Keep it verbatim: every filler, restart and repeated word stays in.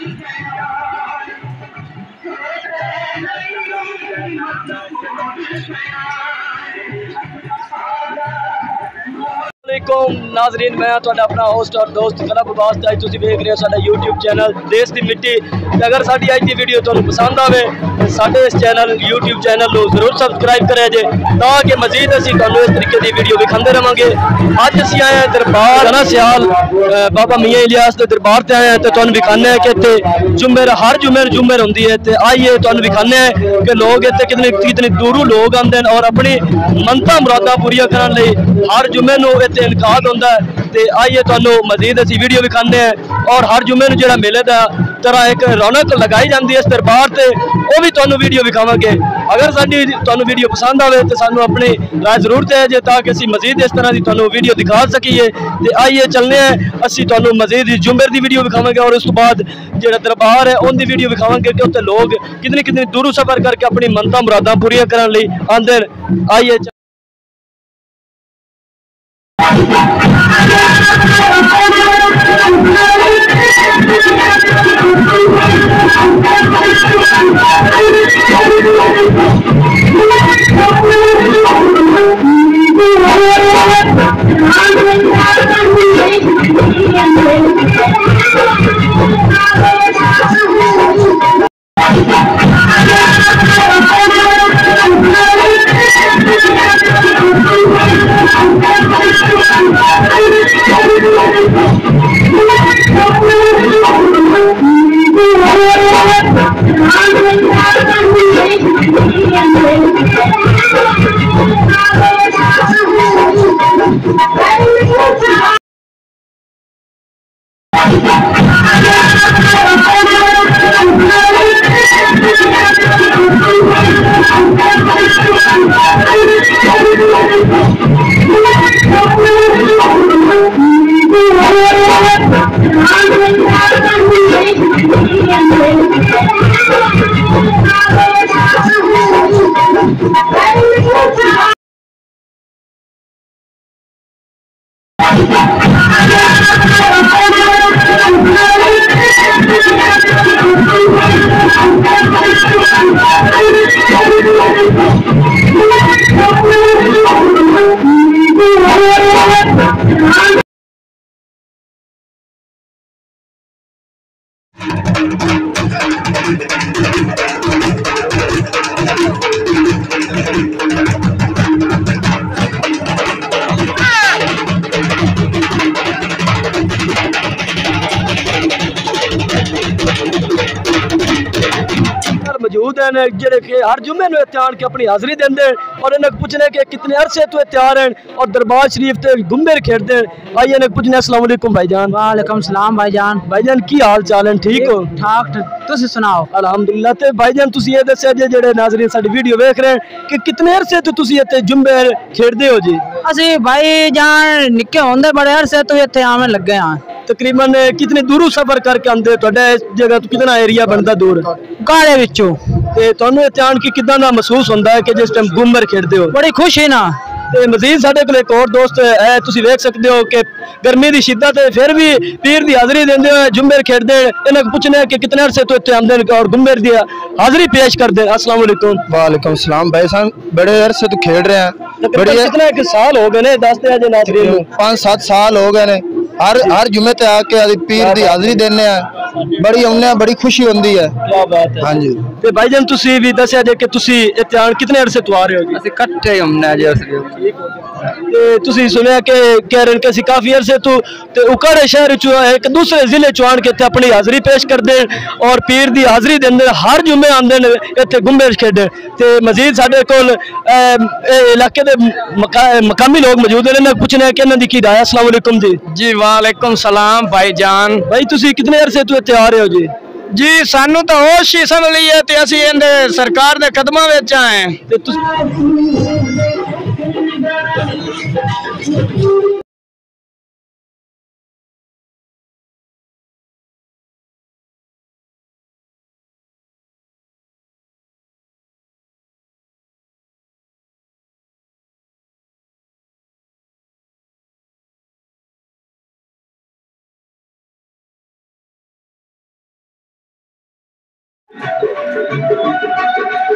नाजरीन मैं तुहाडा अपना होस्ट और दोस्त कलब अब्बास अज तुसीं देख रहे हो साडा यूट्यूब चैनल देश की मिट्टी। अगर साडी अज की वीडियो तुहानूं पसंद आवे तो साडे इस चैनल यूट्यूब चैनल को जरूर सबसक्राइब करे जे ताकि मजीद असीं तुहानूं इस तरीके की वीडियो विखाते रहांगे। अज असीं आए हैं दरबार ना सियाल बाबा मियाँ इलियास के दरबार से आए हैं तो तुहानूं विखाने हैं कि इत्थे जुम्मेर हर जुम्मेर जुम्मेर होंदी है। तो आइए तुहानूं विखाने हैं कि लोग इत्थे कितने कितने दूरों लोग आते हैं और अपनी मनता मुरादा पूरी करने लई हर जुम्मे नूं इत्थे इनकाद होंदा है। तो आइए तुहानूं मजीद असीं वीडियो विखाने हैं और हर जुम्मे नूं जिहड़ा मेले दा तरह एक रौनक लगाई जाती है इस दरबार से वह भी तुहानूं वीडियो विखावांगे। अगर साडी तुहानूं वीडियो पसंद आवे तो सानूं अपनी राय जरूर दे जे ताकि असीं मजीद इस तरह की तुहानूं वीडियो दिखा सकीए। तो आइए चलने हैं असीं तुहानूं मजीद जुम्मेर की वीडियो विखावांगे और उस तो बाद जिहड़ा दरबार है उनकी वीडियो विखावांगे कि उत्थे लोग कितनी कितनी दूरों सफर करके अपनी मनता मुरादां पूरियां करने लई आंदे ने। आइए मौजूद हैं जेडे कि हर जुम्मे नूं इत्थे आण के अपनी हाज़री देंदे और इन्हें पूछने कि कितने अरसे तो इत्थे आ रहे हैं और दरबार शरीफ ते घुम्मे खेडते हैं। आइए इन्हें पूछने अस्सलाम वालेकुम भाईजान। वालेकुम सलाम भाईजान। भाईजान की हाल चाल है? ठीक हो? ठाक तुसीं सुनाओ? अलहमदुलिल्लाह। ते भाईजान तुसीं ये दस्सिया जे जेडे नाज़रीन साडी वीडियो देख रहे हैं कि कितने अरसे तो तुसीं इत्थे जुम्मे खेडदे हो जी? असीं भाईजान निक्के होंदे बड़े अरसे तो इत्थे आवन लगे हां। तकरीबन कितने दूरों सफर करके आंदे? तुहाडा इस जगह तो कितना एरिया बनता दूर? गाड़े विचों। ते तुहानूं इत्थे आण के किदां दा महसूस होंदा है कि जिस टाइम घुम्मर खेडदे हो? बड़ी खुशी ना। ते मजीद साडे कोल एक और दोस्त है तुसीं देख सकते हो कि गर्मी की शिद्दत है फिर भी पीर की हाज़री देंदे हुए जुम्मेर खेडदे। इन्हें पूछने कि कितने अरसे तो इत्थे आंदे और घुम्मेर दी हाज़री पेश करदे। अस्सलाम वालेकुम। वालेकुम सलाम भाई साहब, बड़े अरसे तो खेड रहे हैं। बड़ी कितना एक साल हो गए ने? दस ते नाज़रीन नूं पाँच सात साल हो गए ने। हर हर जुम्मे ते आके आदि पीर की हाज़री देने हैं, बड़ी हमने बड़ी खुशी होती है। क्या बात है। हाँ जी। ते भाईजान तुसी भी दस्या जे कि तुसी इत्थे आण कितने अरसे तो आ रहे हो जी? ਅਸੀਂ ਇਕੱਠੇ ਹੀ ਹੁੰਨੇ ਜੀ ਅਸੀਂ। ते तुसी सुनिया कि कह रहे कि काफी अरसे तो ते उकाड़े शहर चो एक दूसरे जिले चो आण के इत्थे अपनी हाज़री पेश करदे और पीर दी हाज़री देंदे। हर जुम्मे आंदे ने इत्थे घुम्मे खेडे। ते मजीद साडे कोल इलाके दे मकामी लोग मौजूद ने, पूछने कि इन्हां दी की राय। अस्सलाम वालेकुम जी। जी वालेकुम सलाम भाईजान। भाई तुसी कितने अरसे तो इत्थे आ रहे हो जी? जी सानू तो होश ही समझ ली है ते असी इहदे सरकार दे कदमां विच आए ते तुस है।